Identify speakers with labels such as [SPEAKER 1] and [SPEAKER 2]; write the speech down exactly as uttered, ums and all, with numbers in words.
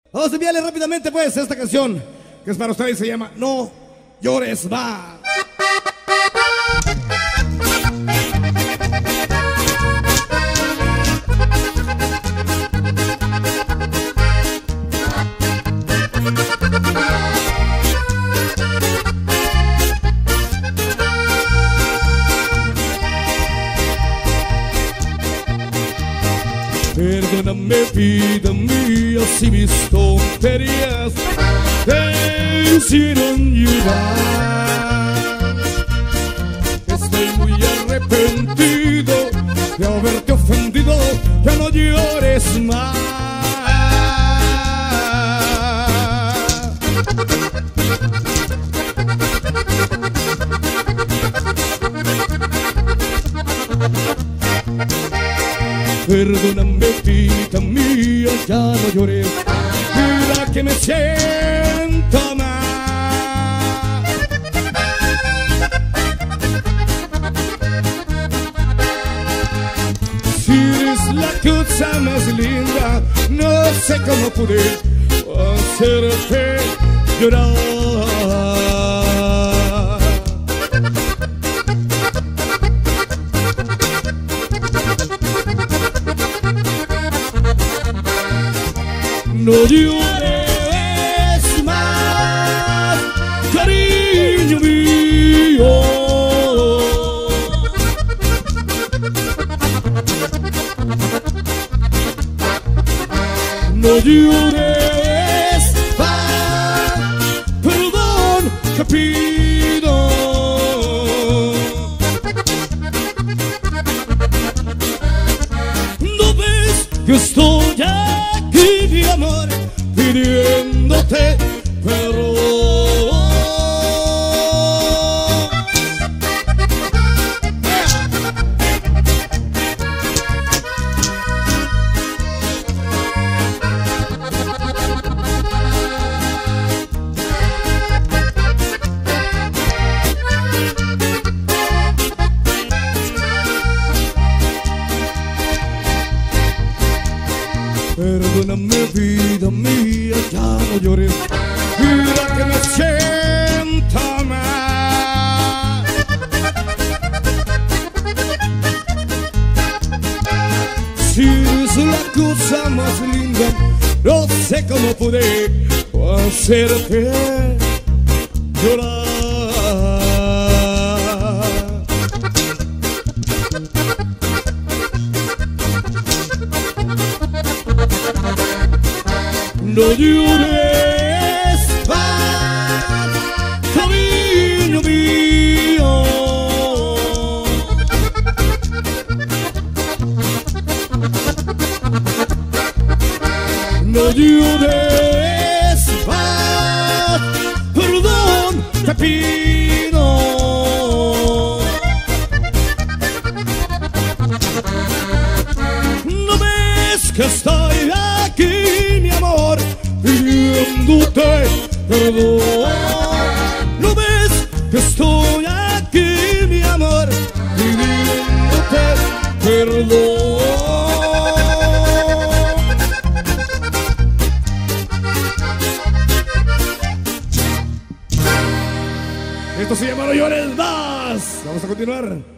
[SPEAKER 1] Vamos a enviarle rápidamente pues esta canción que es para ustedes, se llama No Llores Más.
[SPEAKER 2] Perdóname, vida mía, si mis tonterías te hicieron llorar. Estoy muy arrepentido de haberte ofendido, ya no llores más. Perdóname, vida mía, ya no llores, mira que me siento mal. Si eres la cosa más linda, no sé cómo pude hacerte llorar. No llores más, cariño mío. No llores más, perdón te pido. ¿No ves que estoy aquí, mi amor, pidiéndote perdón? Perdóname, vida mía, ya no llores, mira que me siento mal. Si eres la cosa más linda, no sé cómo pude hacerte llorar. No llores más, cariño mío. No llores más, perdón te pido. ¿No ves que estoy aquí, mi amor, pidiéndote perdón? ¿No ves que estoy aquí, mi amor, pidiéndote perdón?
[SPEAKER 1] Esto se llama No Llores Más. Vamos a continuar.